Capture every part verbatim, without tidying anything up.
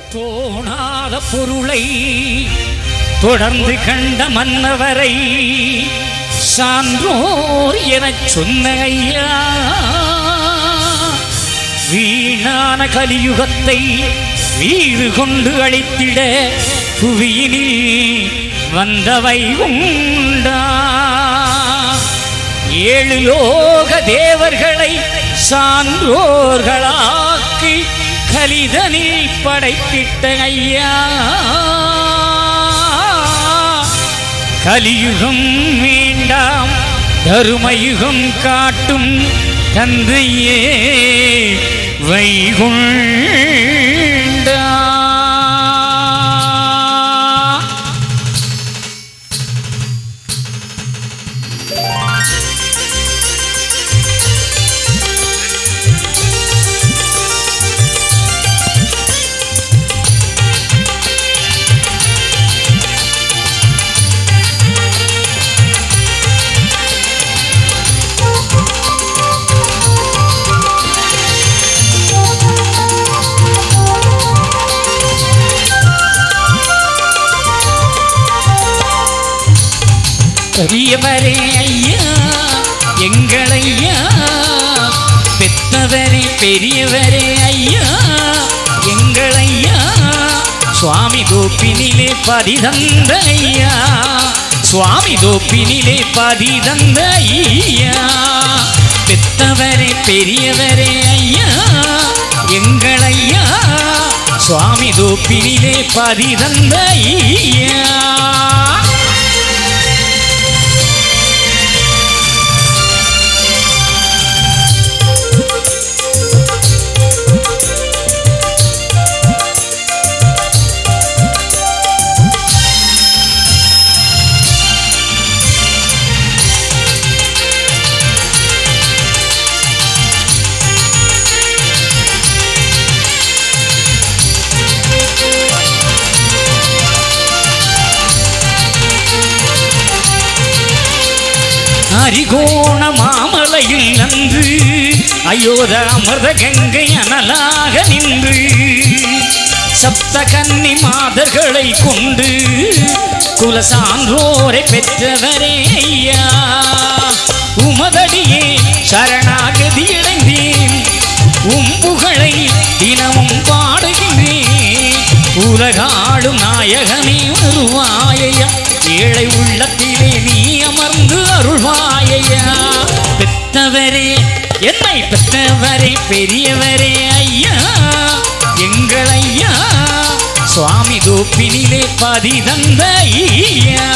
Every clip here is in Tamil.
தோணாத பொருளை தொடர்ந்து கண்ட மன்னவரை சான்றோர் எனச் சொன்ன ஐயா, வீணான கலியுகத்தை வீறு கொண்டு அழித்திட புவியினில் வந்தவை உண்டா. ஏழு லோக தேவர்களை சான்றோர்களாக்கி கலிதனில் படைத்திட்ட ஐயா, கலியுகம் வேண்டாம் தருமயுகம் காட்டும் தந்தையே வைகுண்டா. பெரியவரே ஐயா எங்களையா, பெத்தவரே பெரியவரே ஐயா எங்களையா, சுவாமி தோப்பினிலே பதிதந்த ஐயா, சுவாமி தோப்பினிலே பதிதந்த ஐயா, பெத்தவரே பெரியவரே ஐயா எங்களையா, சுவாமி தோப்பினிலே பதிதந்த ஐயா. அரிகோண மாமலையில் அன்று அயோத அமர்த கங்கை அனலாக நின்று சப்த கன்னி மாதர்களை கொண்டு குலசான்றோரை பெற்றவரே ஐயா, உமதடியே சரணாகதி அடைந்தேன், உம்புகளை தினமும் பாடுகின்றேன், உலகாடும் நாயகனே வருவாயா, ஏழை உள்ளத்திலே நீ அமர்ந்து அருள்வாயா, பெத்தவரே என்னை பெத்தவரே பெரியவரே ஐயா எங்கள் ஐயா, சுவாமி தோப்பினிலே பதிதந்த ஐயா.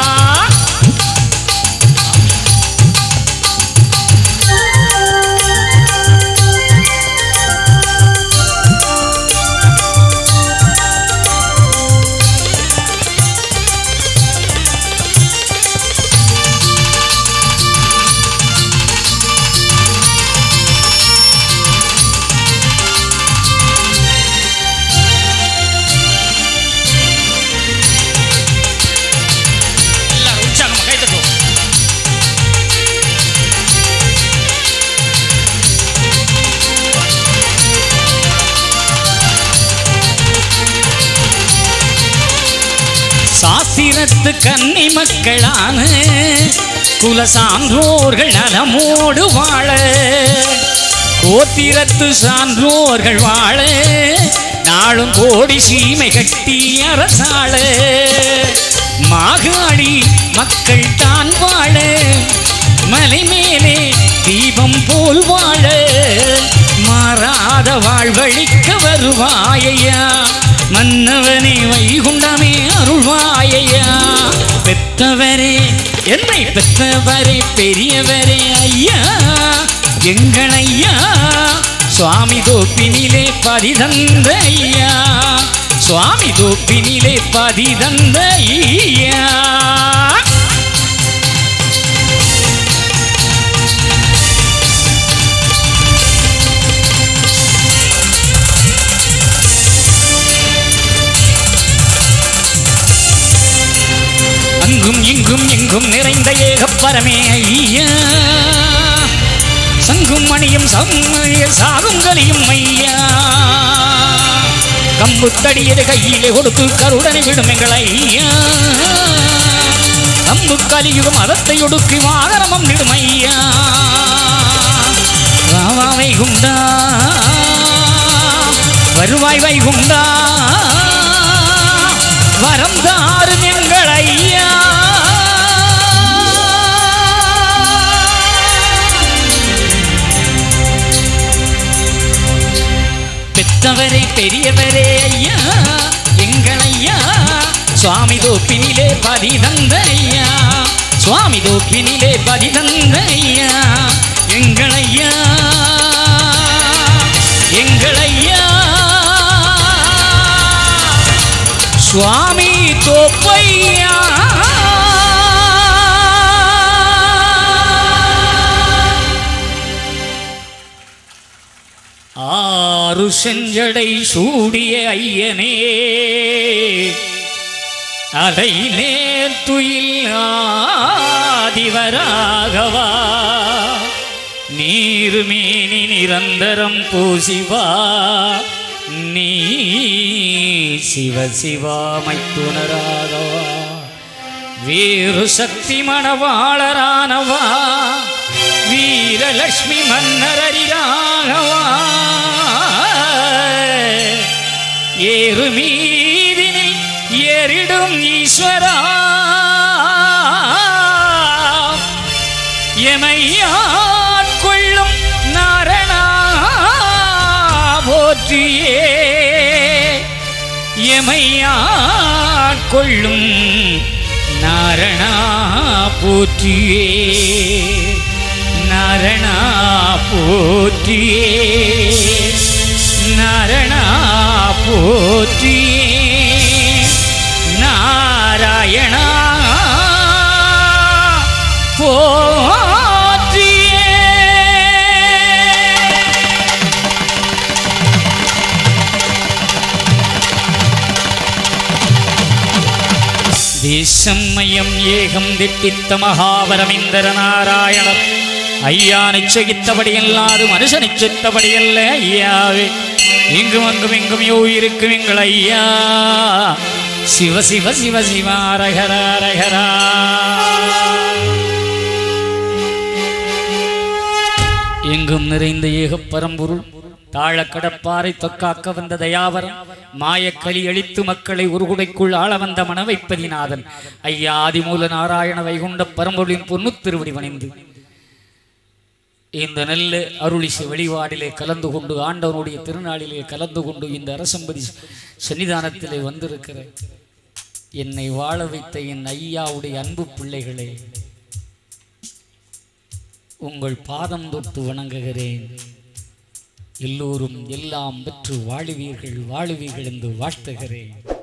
சாஸ்திரத்து கன்னி மக்களான குலசான்றோர்கள் நலமோடு வாழ, கோத்திரத்து சான்றோர்கள் வாழ, நாளும் கோடி சீமை கட்டி அரசாள, மாகாளி மக்கள் தான் வாழ, மலை மேலே தீபம் போல் வாழ, மாறாத வாழ்வழிக்க வருவாயா, மன்னவனே வைகுண்டமே அருள்வாயா, பெத்தவரே என்னை பெத்தவரே பெரியவரே ஐயா எங்கள் ஐயா, சுவாமி தோப்பினிலே பதிதந்த ஐயா, சுவாமி தோப்பினிலே பதிதந்த ஐயா. அங்கும் இங்கும் எங்கும் நிறைந்த ஏகப்பரமே ஐயா, சங்கும் மணியும் சாகும் கலியும் ஐயா, கம்பு தடியது கையிலே கொடுத்து கருடனை விடும் எங்கள் ஐயா கம்பு கலியுகம் மதத்தை ஒடுக்கி வாகனமும் விடும் ஐயா வாவா வைகுண்டா வருவாய் வைகுண்டா வரம் தாரும் எங்கள் ஐயா பெற்றவரே பெரியவரே ஐயா எங்கள் ஐயா சுவாமி தோப்பினிலே பதி தந்த ஐயா சுவாமி தோப்பினிலே பதி தந்த ஐயா எங்கள் ஐயா எங்கள் ஐயா சுவாமி தோப்பையா ஆறு செஞ்சடை சூடிய ஐயனே அலை நேர்த்துயில் ஆதிவராகவா நீருமேனி நிரந்தரம் பூசிவா நீ சிவ சிவாமைத்துணராகவா வீரு சக்தி மணவாளரானவா வீரலட்சுமி மன்னரரிராகவா ஏறு மீதினில் ஏறிடும் ஈஸ்வரா எமையாட்கொள்ளும் நாரணா போற்றியே எமையாட்கொள்ளும் நாரணா போற்றியே நாரணா போற்றியே நாரணா போற்றியே நாராயணா போற்றியே தேசமயம் ஏகம் திட்டித்த மகாபரமிந்திர நாராயணர் ஐயா நிச்சயித்தபடி அல்லாது மனுஷ நிச்சயித்தபடி அல்ல ஐயாவே இங்கும் அங்கும் இங்கும் யோ இருக்கும் எங்கள் ஐயா சிவ சிவ சிவ சிவா ரகரா ரகரா எங்கும் நிறைந்த ஏக பரம்பொருள் தாழ கடப்பாறை தொக்காக்க வந்த தயாவரம் மாயக்களி அழித்து மக்களை உருகுடைக்குள் ஆள வந்த மனவைப்பதிநாதன் ஐயா ஆதிமூல நாராயண வைகுண்ட பரம்பொருளின் பொன்னு திருவடி வணிந்து இந்த நல்ல அருளிசை வழிபாடிலே கலந்து கொண்டு ஆண்டவனுடைய திருநாளிலே கலந்து கொண்டு இந்த அரசம்பதி சன்னிதானத்திலே வந்திருக்கிற என்னை வாழ வைத்த என் ஐயாவுடைய அன்பு பிள்ளைகளே உங்கள் பாதம் தொட்டு வணங்குகிறேன். எல்லோரும் எல்லாம் பெற்று வாழுவீர்கள் வாழுவீர்கள் என்று வாழ்த்துகிறேன்.